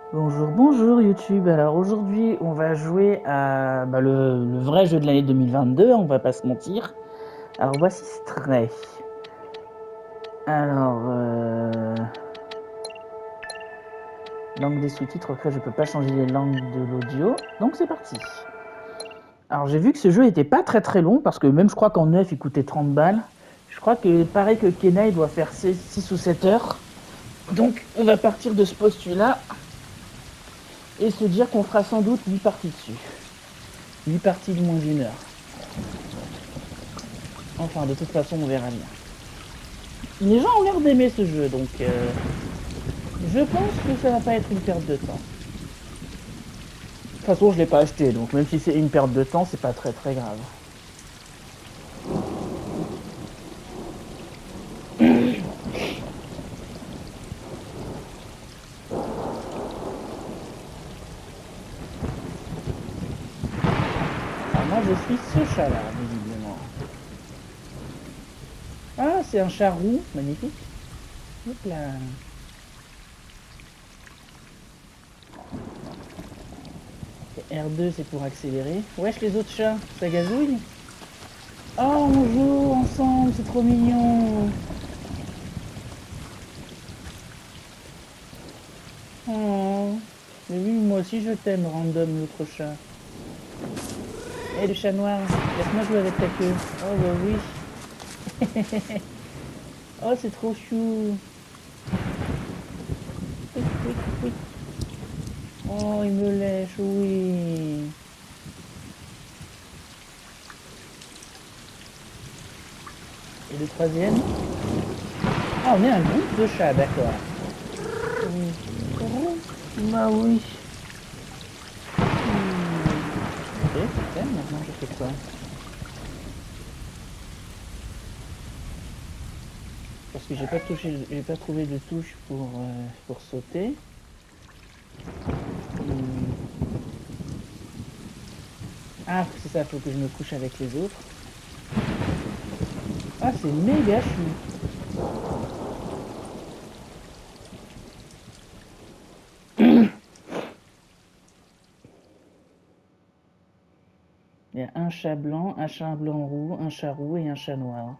Bonjour, bonjour YouTube. Alors aujourd'hui, on va jouer à le vrai jeu de l'année 2022, on va pas se mentir. Alors voici Stray. Alors, langue des sous-titres, après je peux pas changer les langues de l'audio, donc c'est parti. Alors j'ai vu que ce jeu était pas très très long, parce que même je crois qu'en neuf il coûtait 30 balles. Je crois que pareil que Kena, il doit faire 6 ou 7 heures. Donc on va partir de ce postulat et se dire qu'on fera sans doute 8 parties dessus. 8 parties de moins d'une heure. Enfin, de toute façon, on verra bien. Les gens ont l'air d'aimer ce jeu, donc je pense que ça va pas être une perte de temps. De toute façon, je l'ai pas acheté, donc même si c'est une perte de temps, c'est pas très très grave. Alors moi, je suis ce chat-là, visiblement. Ah, c'est un chat roux, magnifique. Hop là. Et R2, c'est pour accélérer. Wesh, les autres chats, ça gazouille. Oh, on joue ensemble, c'est trop mignon. Oh. Mais oui, moi aussi je t'aime, Random, l'autre chat. Eh, le chat noir, laisse-moi jouer avec ta queue. Oh, bah oui. Oh, c'est trop chou. Oui, oui, oui. Oh, il me lèche, oui. Et le troisième? Ah, on est un groupe de chats, d'accord. Oui. Bah oui. Ok, super, maintenant je fais quoi? Parce que j'ai pas trouvé de touche pour sauter. Hmm. Ah, c'est ça, faut que je me couche avec les autres. Ah, c'est méga chou. Il y a un chat blanc, un chat blanc roux, un chat roux et un chat noir.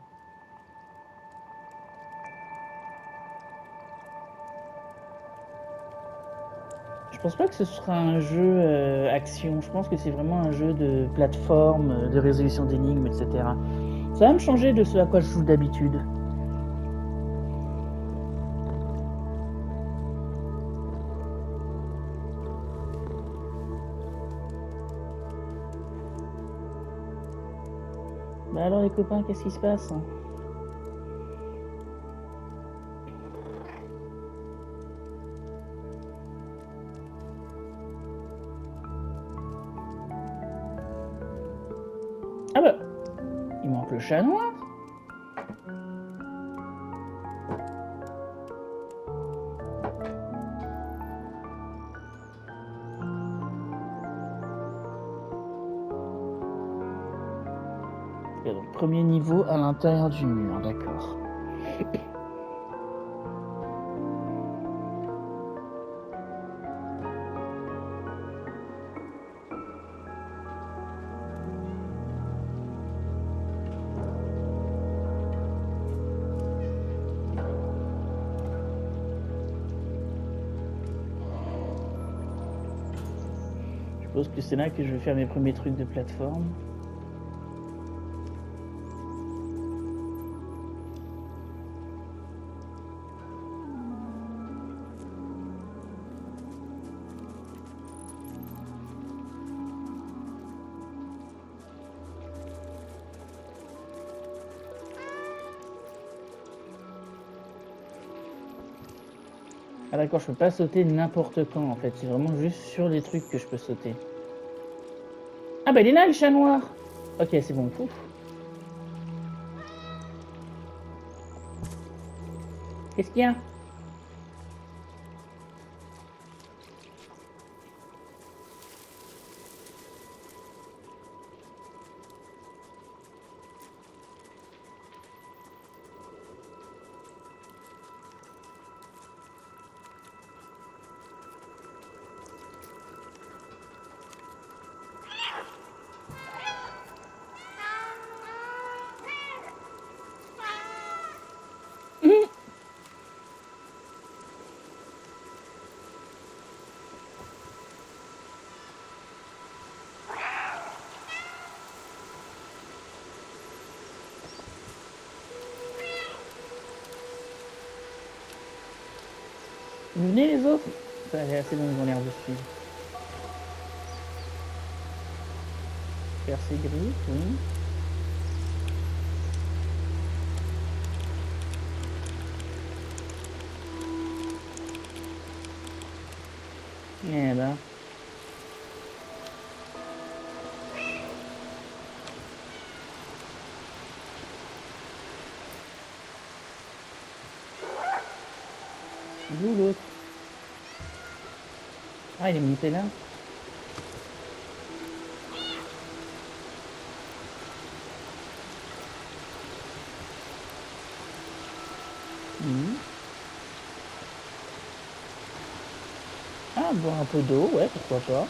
Je pense pas que ce sera un jeu action. Je pense que c'est vraiment un jeu de plateforme, de résolution d'énigmes, etc. Ça va me changer de ce à quoi je joue d'habitude. Bah alors les copains, qu'est-ce qui se passe? Ah bah, il manque le chat noir. Donc, premier niveau à l'intérieur du mur, d'accord. Je suppose que c'est là que je vais faire mes premiers trucs de plateforme. Ah d'accord, je peux pas sauter n'importe quand en fait, c'est vraiment juste sur les trucs que je peux sauter. Ah bah il est là le chat noir. Ok, c'est bon, pouf. Qu'est-ce qu'il y a? Venez les autres. Ça c'est assez bon, ils ont l'air de suivre. Percé gris, oui. Eh ben. D'où l'autre? Ah, il est monté là. Ah, boire un peu d'eau, ouais, pourquoi pas.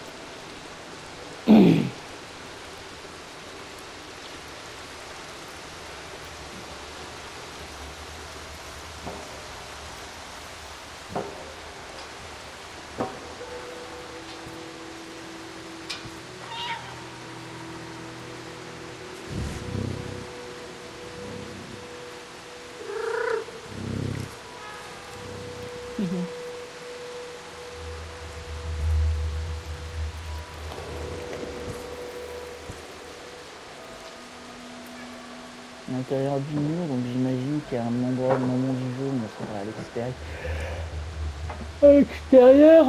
À l'intérieur du mur, donc j'imagine qu'il y a un endroit au moment du jeu, mais il faudra à l'extérieur. À l'extérieur.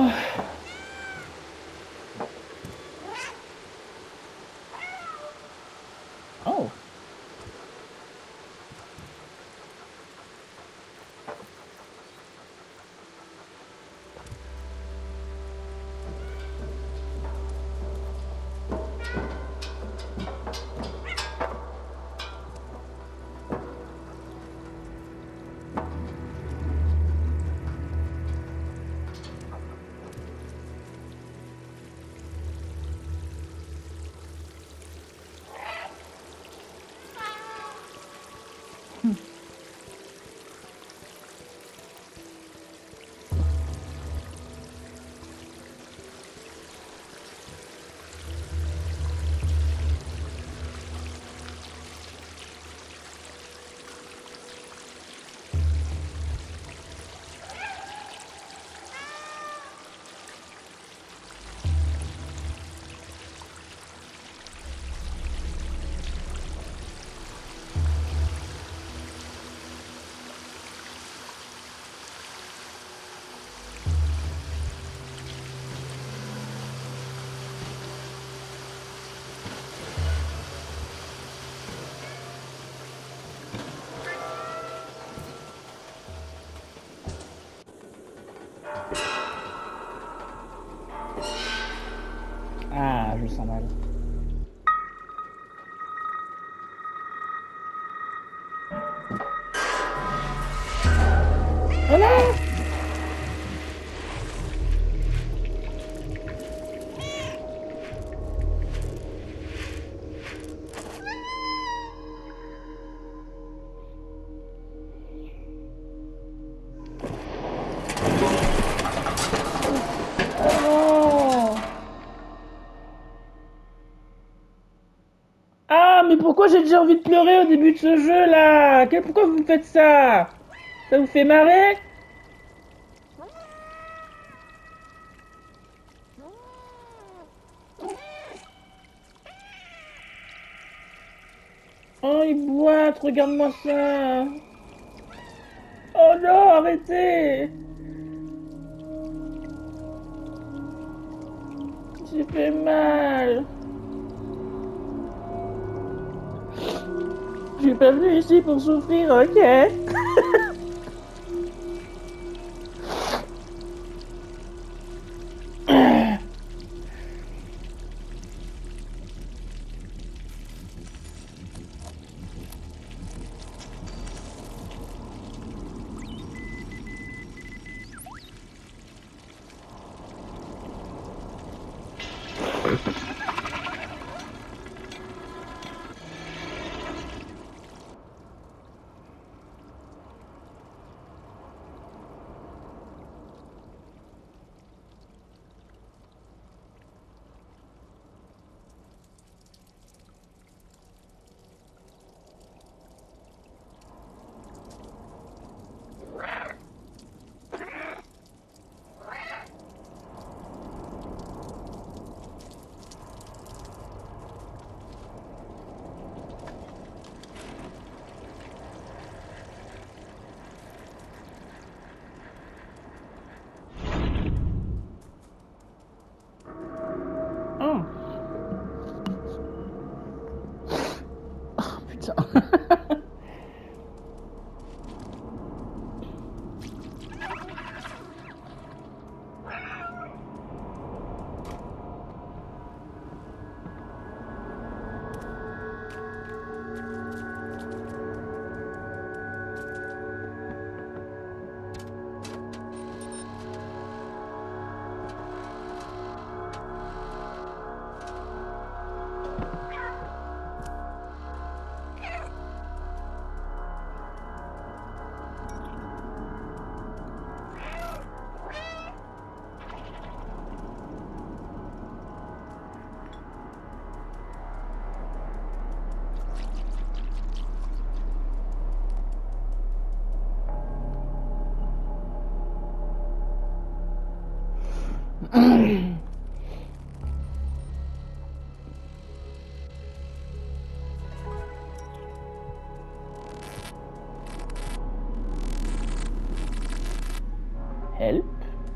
Oh. Ah, je le sens mal. Oh non! Ah, mais pourquoi j'ai déjà envie de pleurer au début de ce jeu là? Pourquoi vous me faites ça? Ça vous fait marrer? Oh, il boite, regarde-moi ça. Oh non, arrêtez. J'ai fait mal. Je suis pas venu ici pour souffrir, ok? Help.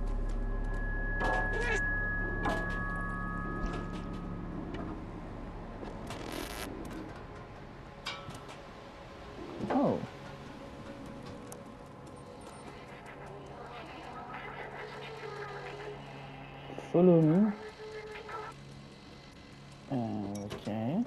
Oh. Follow me. Ok.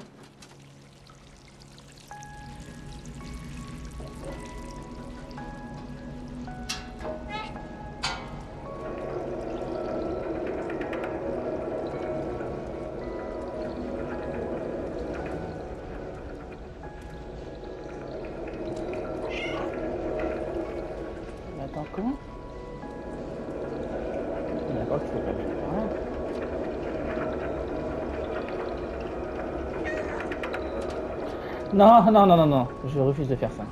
Attends, comment? D'accord, tu fais pas bien. Non, non, non, non, non, je refuse de faire ça.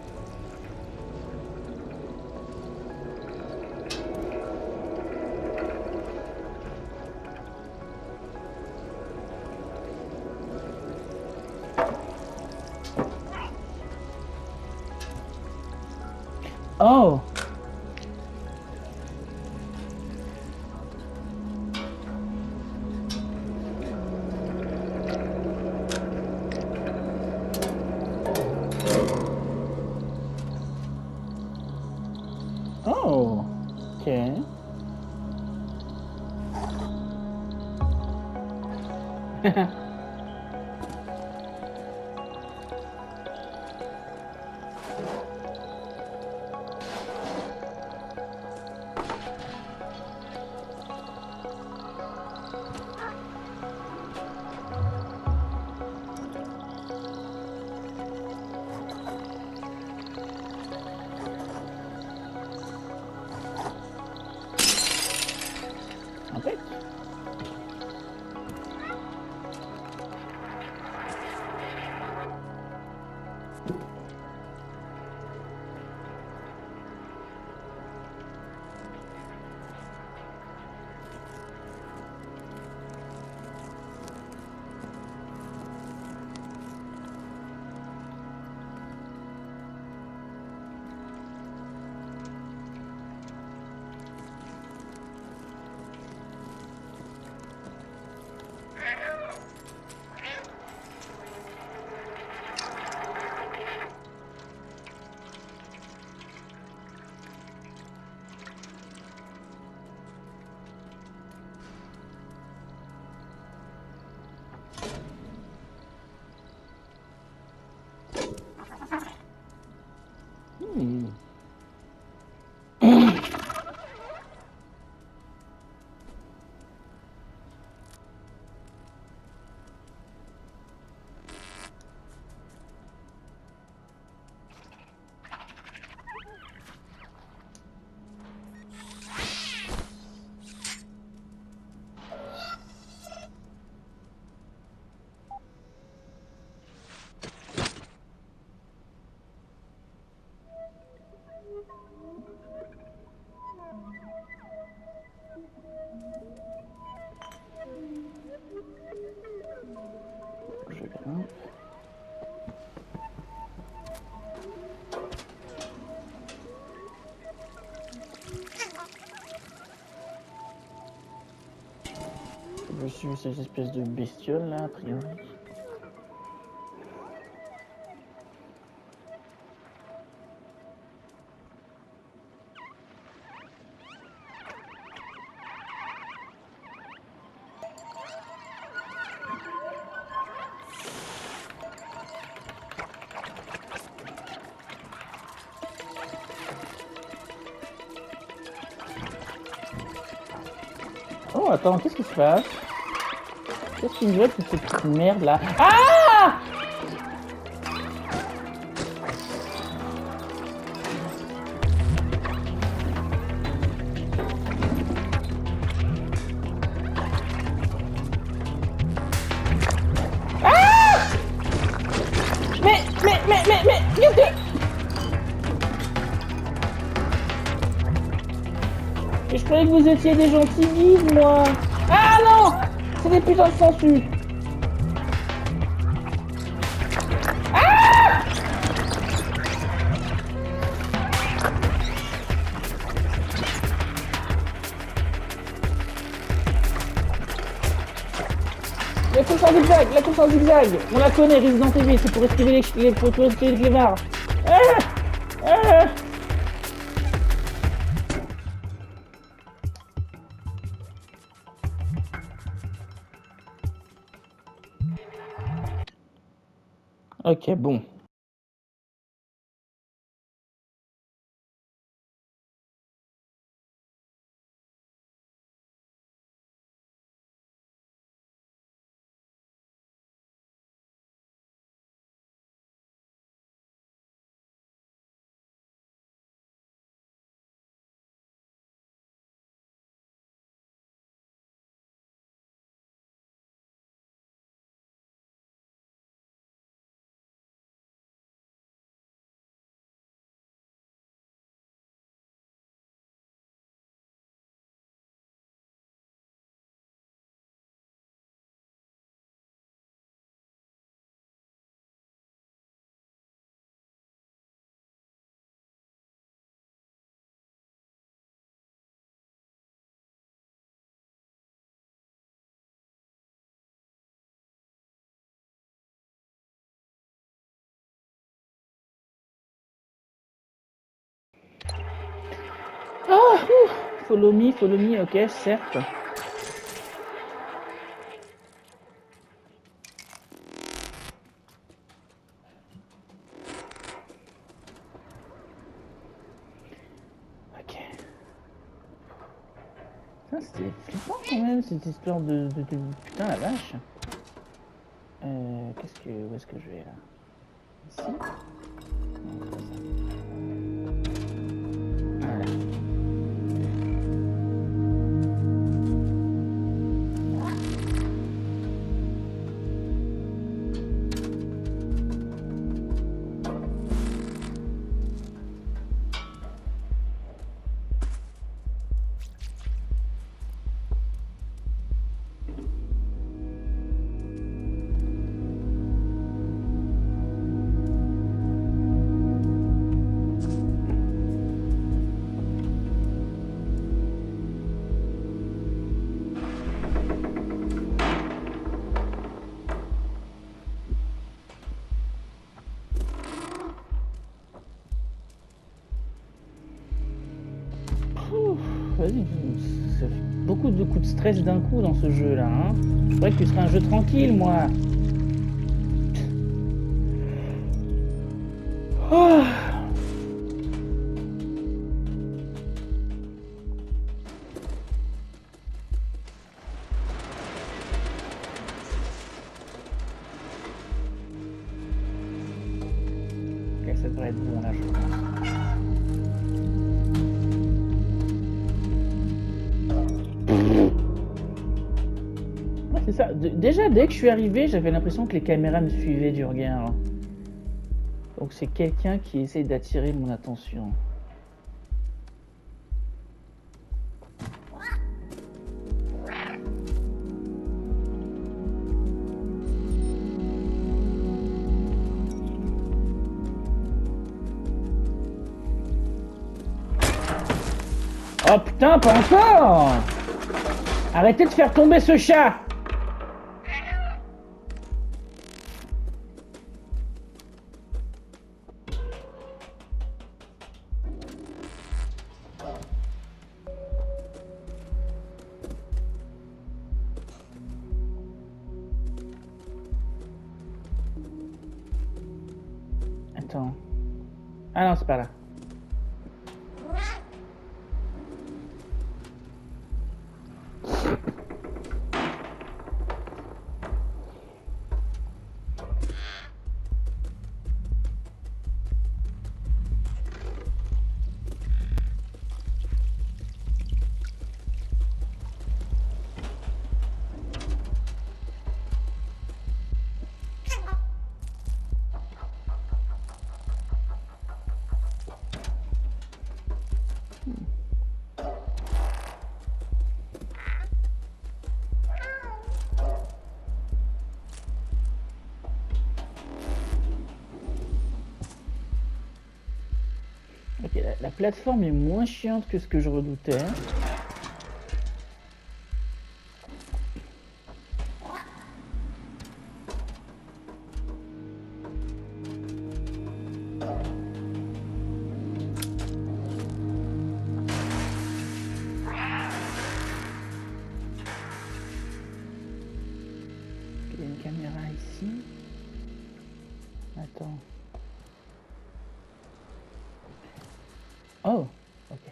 Oh! Oh! Ok. Impec. Hmm. Je grimpe. Je suis ces espèces de bestioles là, a priori. Oh, attends, qu'est-ce qui se passe? Qu'est-ce qu'il me veut toute cette petite merde là? Ah! Mais, je croyais croyais que vous étiez des gentils guides, moi. Ah non! C'est des putains de sangsues. La course en zigzag, la course en zigzag. On la connaît, Resident Evil, c'est pour esquiver pour esquiver les clébards. Ah ah. Ok, bon. Ah, follow me, ok, certes. Ok. C'était flippant quand même cette histoire de putain la vache. Où est-ce que je vais là? Ici? Non, c'est pas ça. Voilà. Vas-y, ça fait beaucoup de coups de stress d'un coup dans ce jeu là, hein. Je croyais que tu serais un jeu tranquille, moi. Oh. Ok, ça devrait être bon là, je pense. Ouais, c'est ça. Déjà, dès que je suis arrivé, j'avais l'impression que les caméras me suivaient du regard. Donc c'est quelqu'un qui essaye d'attirer mon attention. Oh putain, pas encore! Arrêtez de faire tomber ce chat! Attends. Ah non, c'est pas là. Ok, la plateforme est moins chiante que ce que je redoutais. Il y a une caméra ici. Attends. Oh, ok.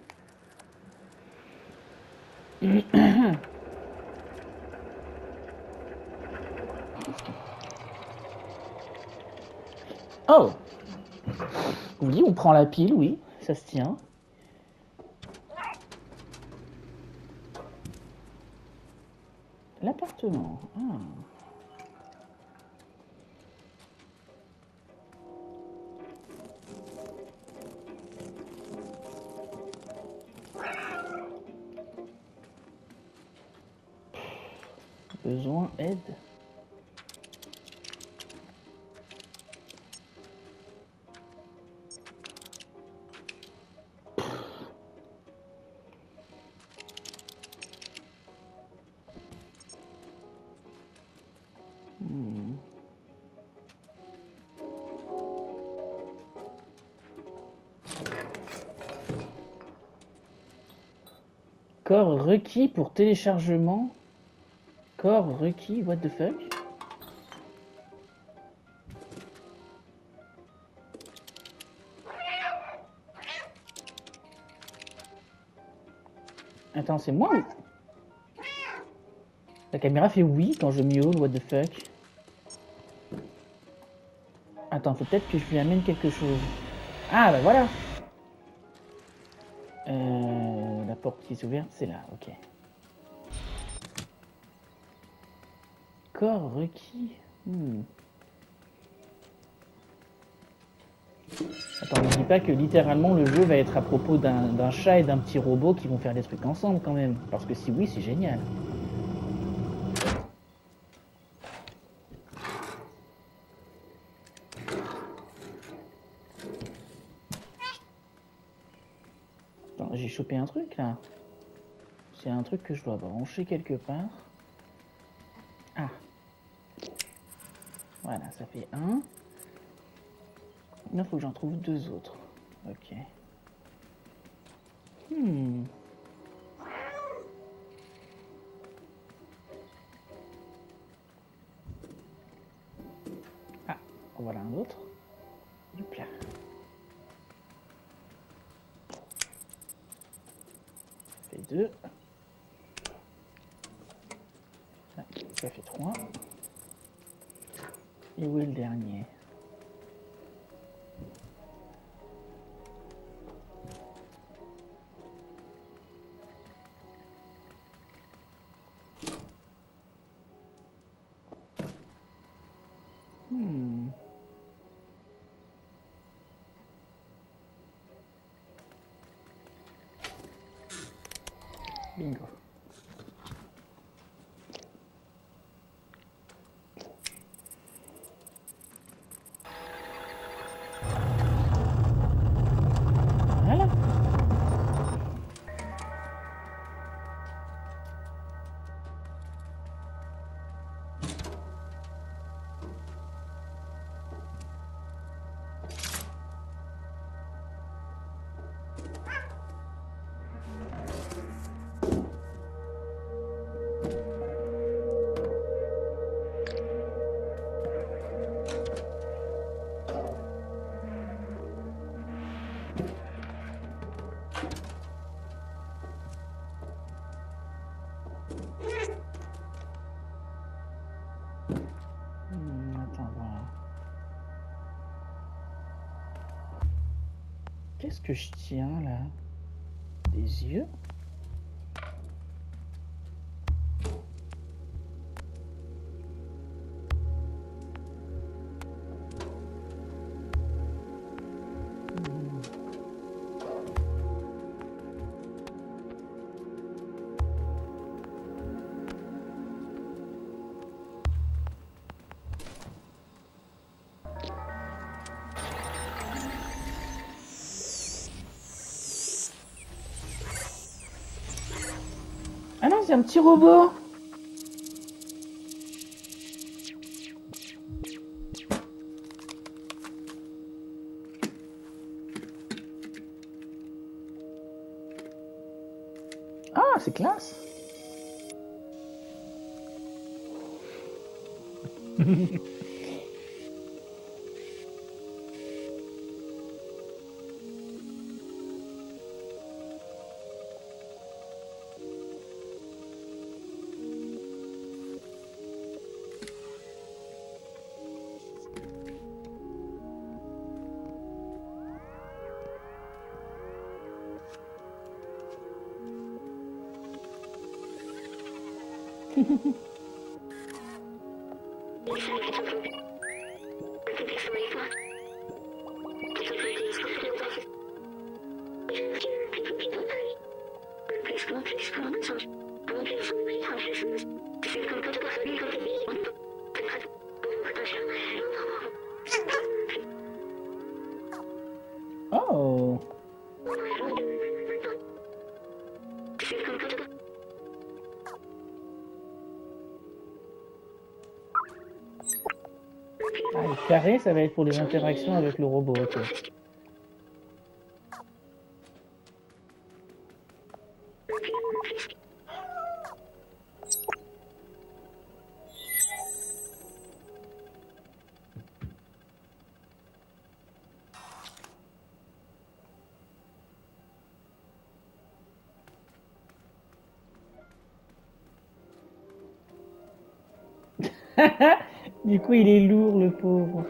Oh! Oui, on prend la pile, oui, ça se tient. L'appartement. Ah. Besoin aide. Corps requis pour téléchargement. Corps requis, what the fuck? Attends, c'est moi ou... La caméra fait oui quand je miaule, what the fuck? Attends, faut peut-être que je lui amène quelque chose. Ah, bah voilà! La porte qui s'ouvre, c'est là, ok. Corps requis. Attends, ne dis pas que littéralement le jeu va être à propos d'un chat et d'un petit robot qui vont faire des trucs ensemble quand même. Parce que si oui, c'est génial. Attends, j'ai chopé un truc là. C'est un truc que je dois brancher quelque part. Ah. Voilà, ça fait un. Il faut que j'en trouve deux autres. Ok. Ah, voilà un autre. Hop là. Ça fait deux. Ah, ça fait trois. Et où est le dernier? Bingo. Voilà. Attends, voilà. Qu'est-ce que je tiens là? Des yeux? Ah non, c'est un petit robot. Ah, c'est classe. Oh. Ah, le carré, ça va être pour les interactions avec le robot, ok. Du coup, il est lourd, le pauvre.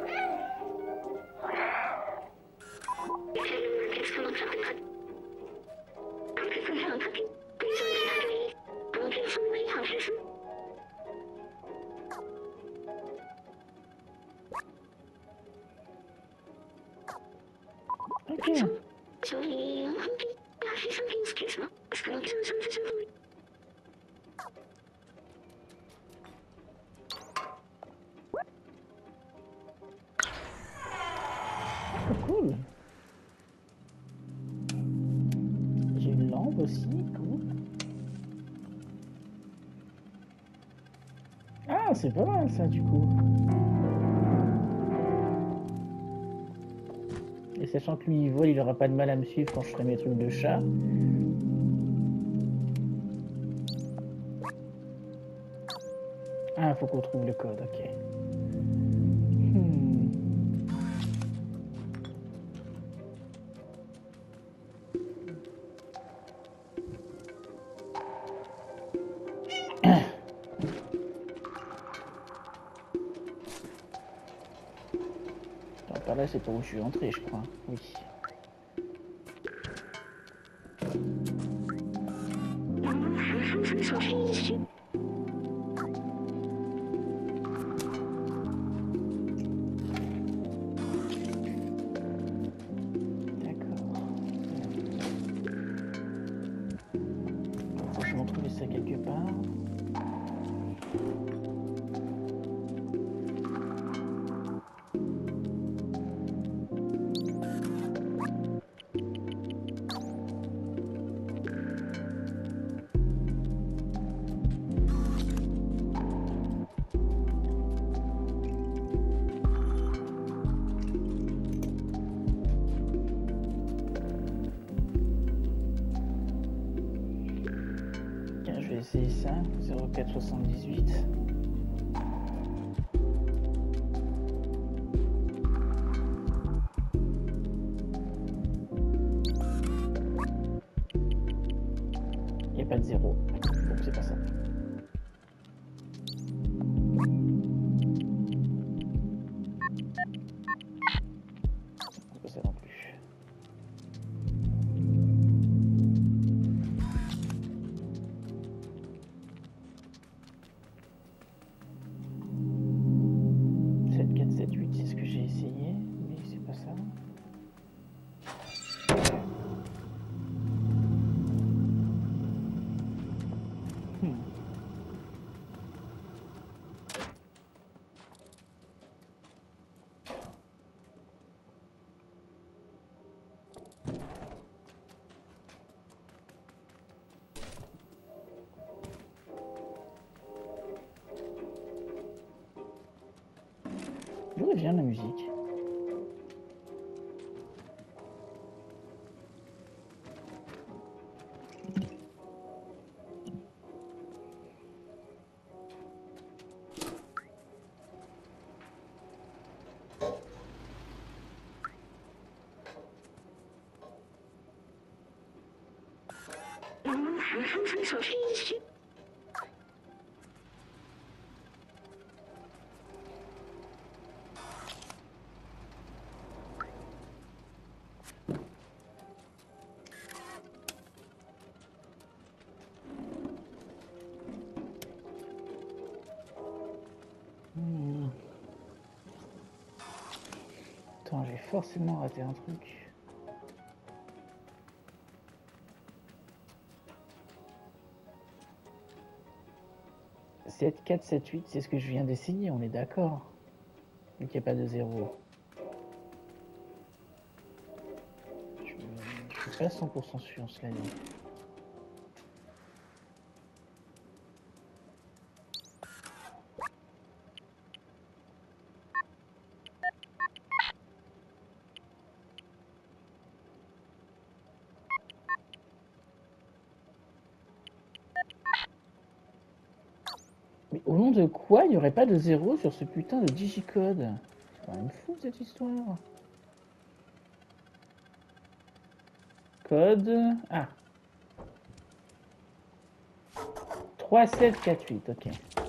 Ok. Cool. J'ai une lampe aussi, cool. Ah, c'est pas mal ça du coup. Et sachant que lui il vole, il aura pas de mal à me suivre quand je ferai mes trucs de chat. Ah, faut qu'on trouve le code, ok. Attends, par là, c'est pas où je suis entré, je crois. Oui. D'accord. Je vais en trouver ça quelque part. Tiens, je vais essayer ça. 0478. Il n'y a pas de zéro. Donc c'est pas ça. C'est pas ça non plus. C'est ce que j'ai essayé, mais c'est pas ça. D'où elle vient la musique? Attends, j'ai forcément raté un truc. « 7, 4, 7, 8, c'est ce que je viens d'essayer, on est d'accord. Vu qu'il n'y a pas de 0. Je suis pas 100% sûr, cela dit. Mais au nom de quoi il n'y aurait pas de 0 sur ce putain de digicode? C'est quand même fou cette histoire. Code... Ah. 3, 7, 4, 8, ok.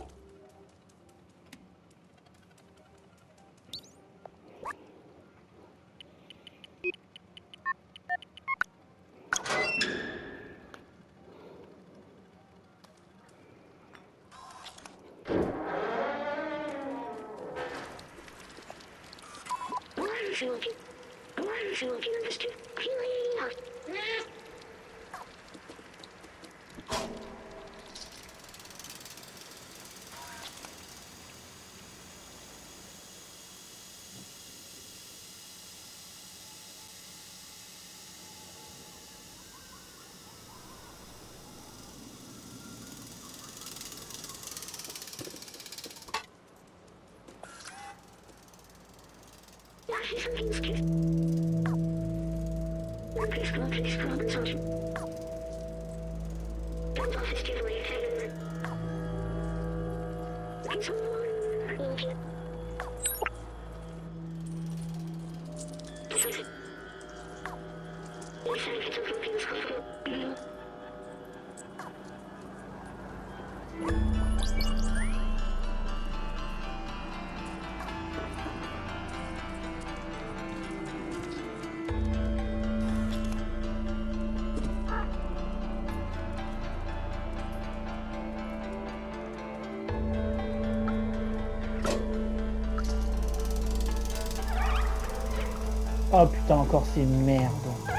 Oh putain, encore ces merdes.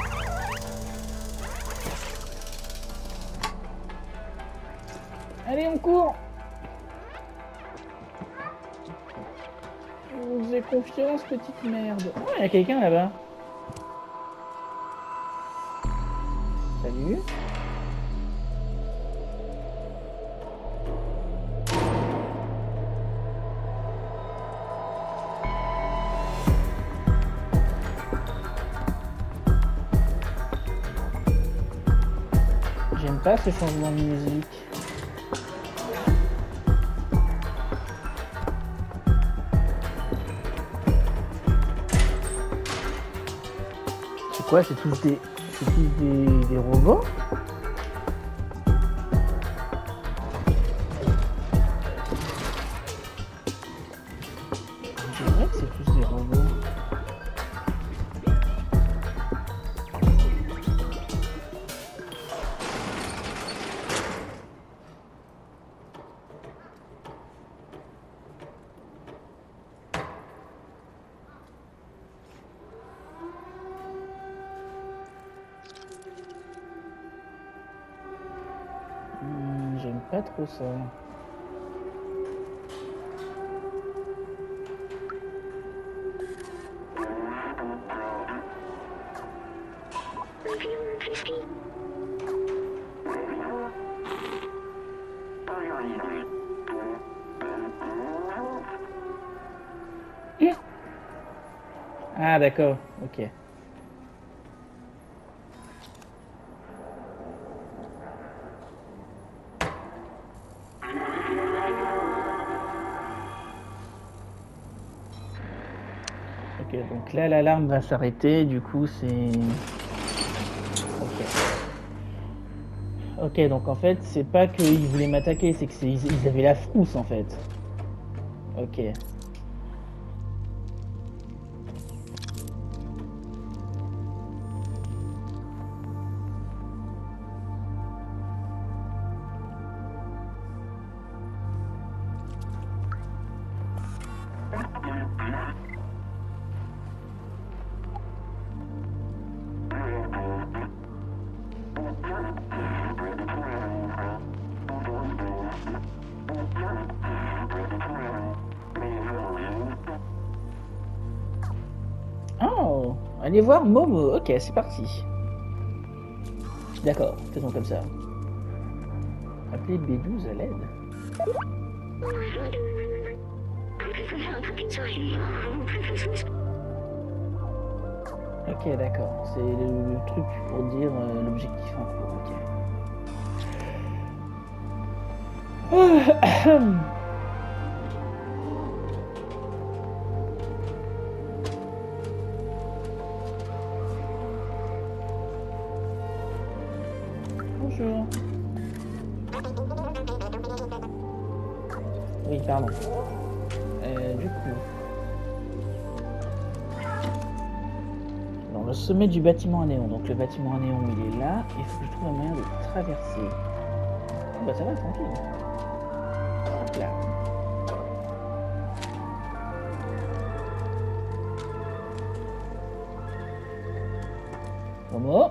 Allez, on court. Je vous faisais confiance, petite merde. Oh, il y a quelqu'un là-bas. Salut. J'aime pas ce changement de musique. C'est quoi? C'est tous des robots? C'est vrai que c'est tous des robots. J'aime pas trop ça. Ah, d'accord, ok. Ok, donc là, l'alarme va s'arrêter, du coup, c'est... Ok. Ok, donc en fait, c'est pas qu'ils voulaient m'attaquer, c'est qu'ils avaient la frousse, en fait. Ok. Oh, allez voir Momo. Ok, c'est parti. D'accord, faisons comme ça. Appelez B12 à l'aide. Ok, d'accord. C'est le truc pour dire l'objectif en cours. Ok. Bonjour. Oui, pardon. Du coup, dans le sommet du bâtiment à néon. Donc le bâtiment à néon, il est là. Il faut que je trouve un moyen de traverser. Oh, bah ça va, tranquille. Hop là. Momo.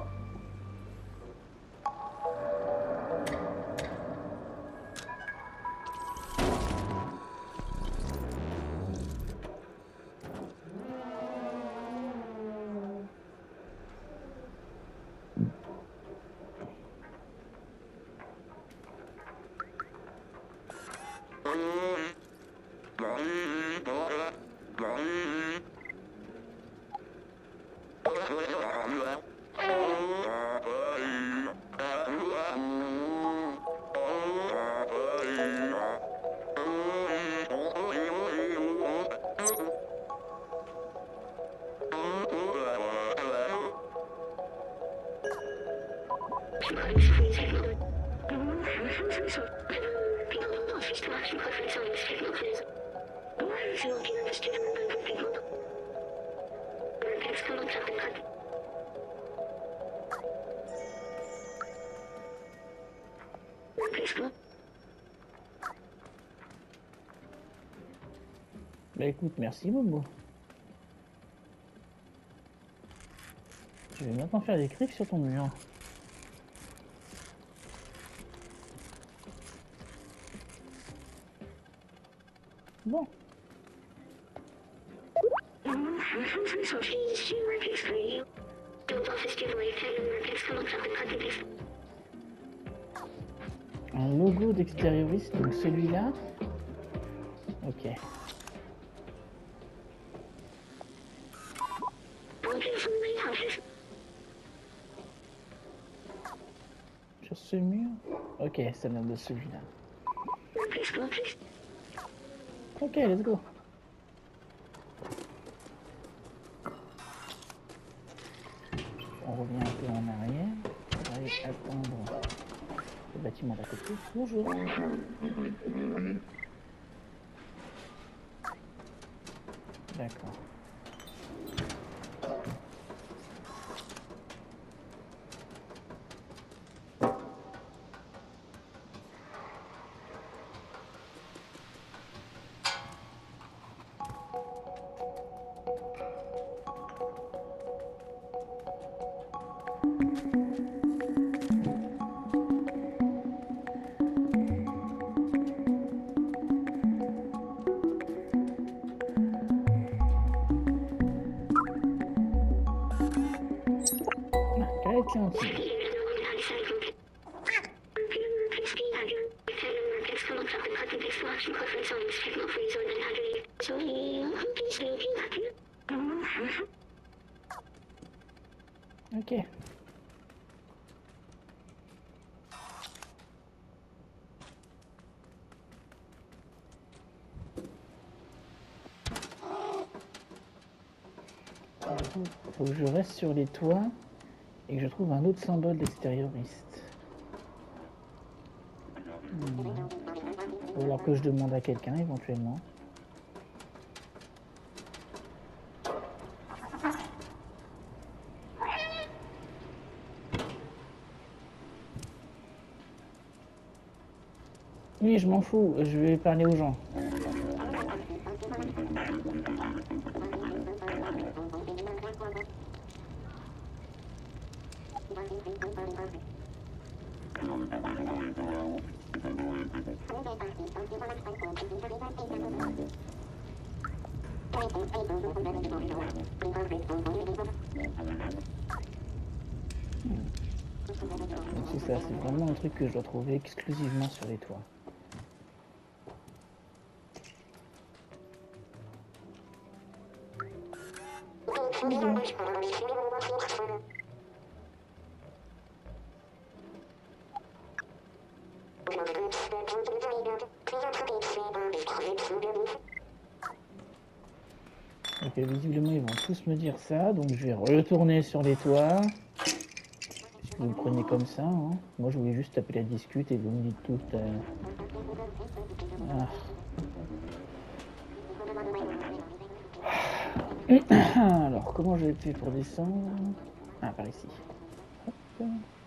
Bah écoute, merci Momo. Je vais maintenant faire des griffes sur ton mur. Bon. Un logo d'extérioriste, donc celui-là. Ok. Sur ce mur. Ok, ça vient de celui-là. Ok, let's go. On revient un peu en arrière. On va aller attendre le bâtiment d'à côté. Bonjour. D'accord. Clémentine. Ok. Faut que je reste sur les toits et que je trouve un autre symbole d'extérioriste. Ou alors que je demande à quelqu'un éventuellement. Oui, je m'en fous, je vais parler aux gens. C'est ça, c'est vraiment un truc que je dois trouver exclusivement sur les toits. Ok, visiblement ils vont tous me dire ça, donc je vais retourner sur les toits. Vous le prenez comme ça, hein. Moi je voulais juste taper la discute et vous me dites tout. Alors comment je fait pour descendre? Ah, par ici. Hop.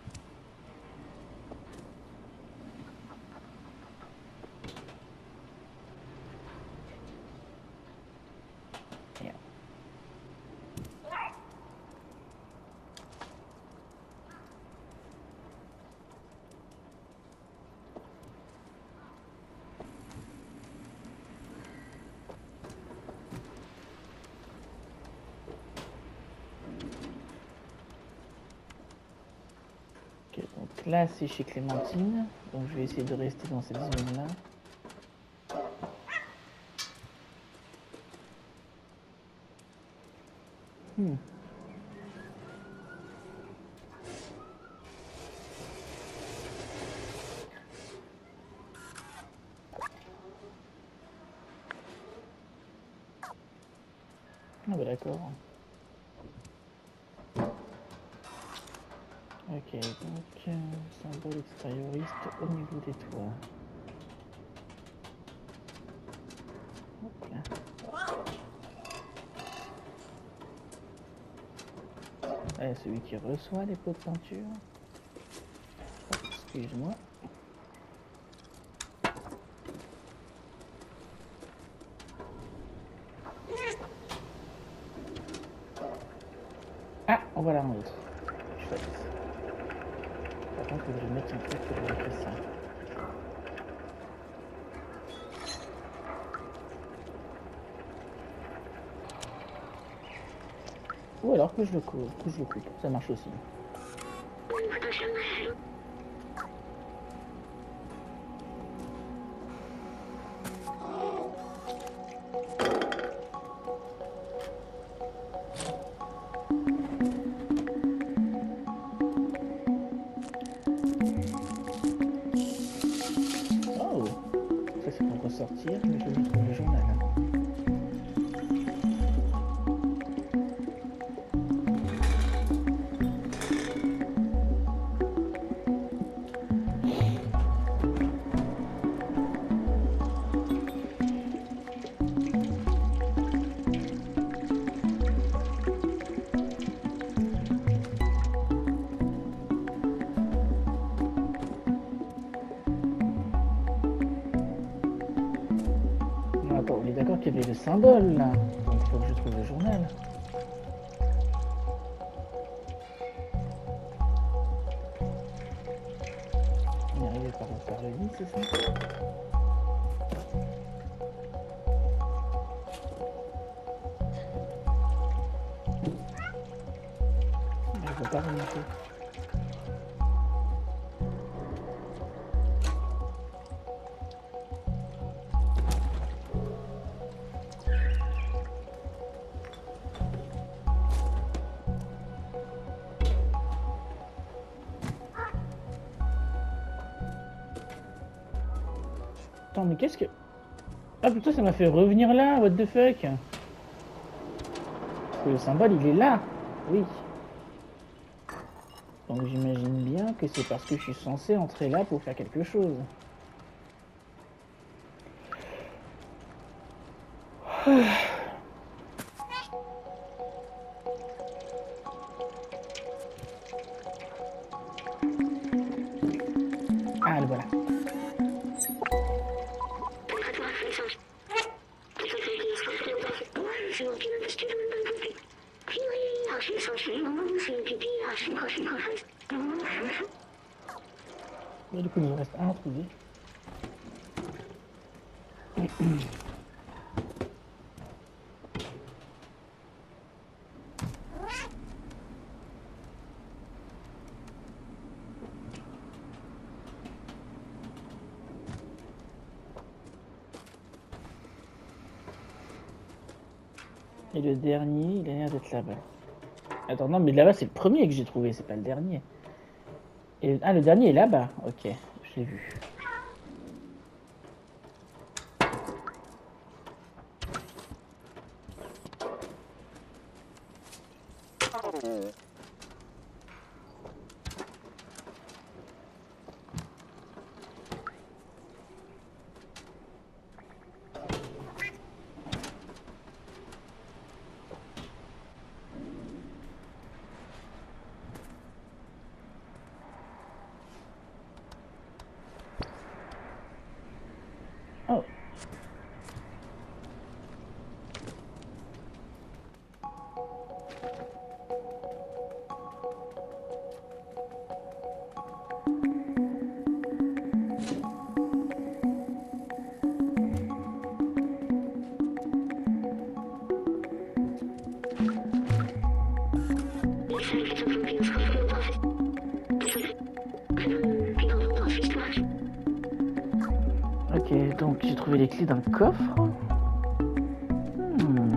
Donc là c'est chez Clémentine, donc je vais essayer de rester dans cette zone là. Ah bah d'accord. Ok, donc symbole extérioriste au niveau des toits. Hop là. Ah, celui qui reçoit les pots de peinture. Oh, excuse-moi. Ah, on va la rendre. Chouette. Par contre, il faut que je mette un truc pour bloquer ça. Ou alors que je le coupe, ça marche aussi. Oh, ça c'est pour ressortir, mais je vais trouver le journal. Attends, on est d'accord qu'il y avait le symbole là, donc il faut que je trouve le journal. On est arrivé par le lit, c'est ça? Je ne peux pas remonter. Attends, mais qu'est-ce que... Ah putain, ça m'a fait revenir là, what the fuck. Parce que le symbole, il est là. Oui. Donc j'imagine bien que c'est parce que je suis censé entrer là pour faire quelque chose. Ah, le voilà. Et du coup, il nous reste un à trouver. Et le dernier, il a l'air d'être là-bas. Attends, non, mais là-bas, c'est le premier que j'ai trouvé, c'est pas le dernier. Et... Ah, le dernier est là-bas. Ok, je l'ai vu. Oh. Ok, donc j'ai trouvé les clés d'un coffre. Hmm.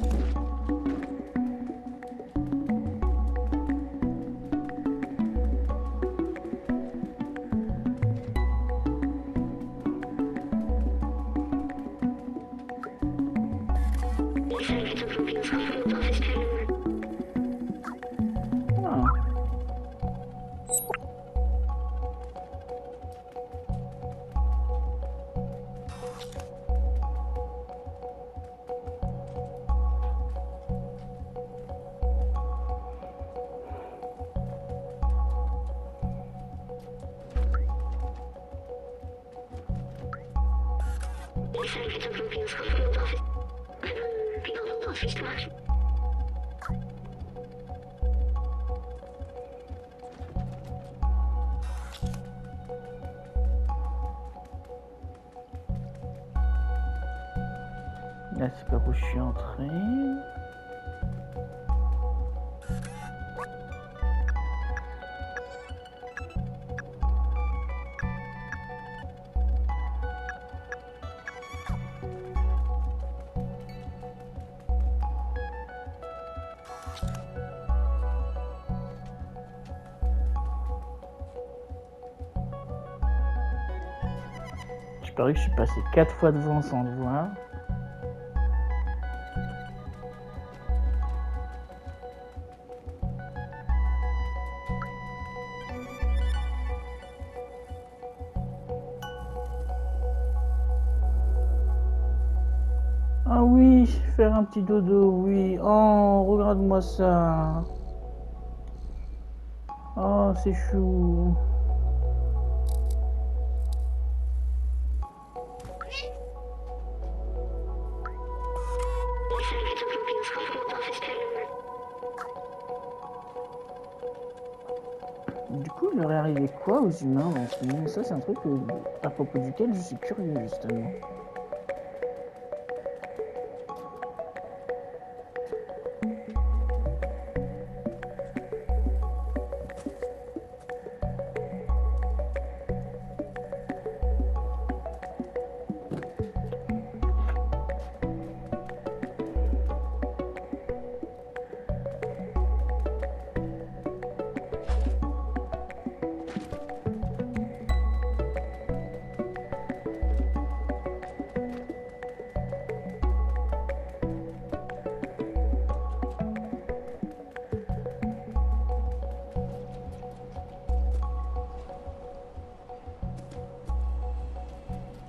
Ah. Là, c'est par où je suis entré. Je parie que je suis passé 4 fois devant sans le voir. Ah oui, faire un petit dodo, oui. Oh, regarde-moi ça. Oh, c'est chou. Du coup, il leur est arrivé quoi aux humains dans ce monde? Ça, c'est un truc à propos duquel je suis curieux, justement.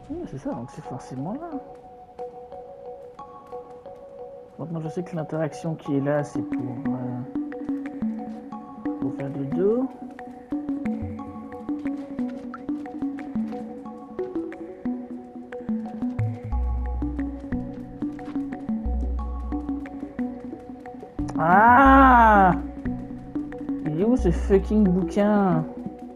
Oui, c'est ça, donc c'est forcément là. Maintenant, je sais que l'interaction qui est là, c'est pour faire le dos. Ah! Il est où ce fucking bouquin?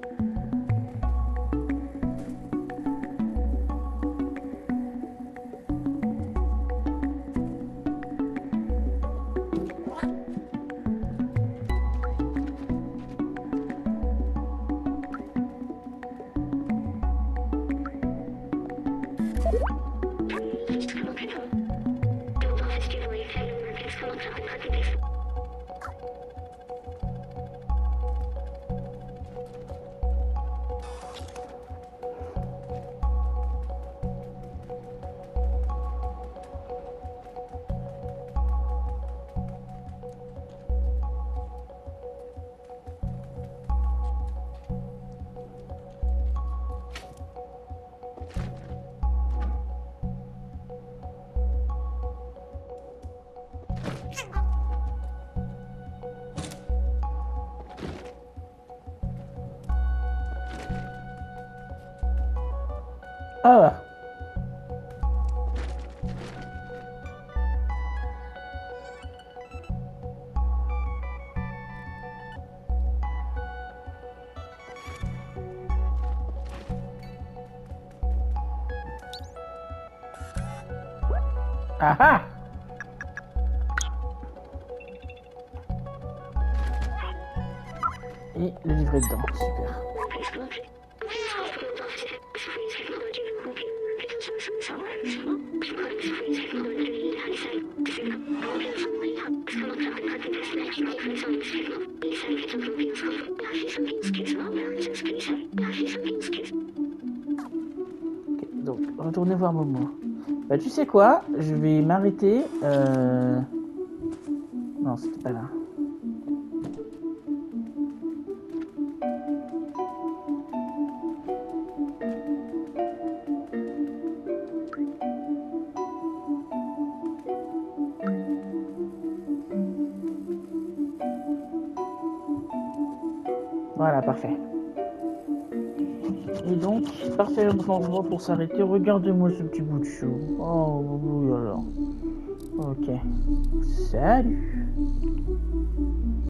Ah! Ah ah! Et le livret dedans, super. Ok, donc, retournez voir Momo. Bah, tu sais quoi? Je vais m'arrêter. Non, c'était pas là. Voilà, parfait. Et donc, parfait endroit pour s'arrêter. Regardez-moi ce petit bout de chou. Oh, oui alors. Ok. Salut.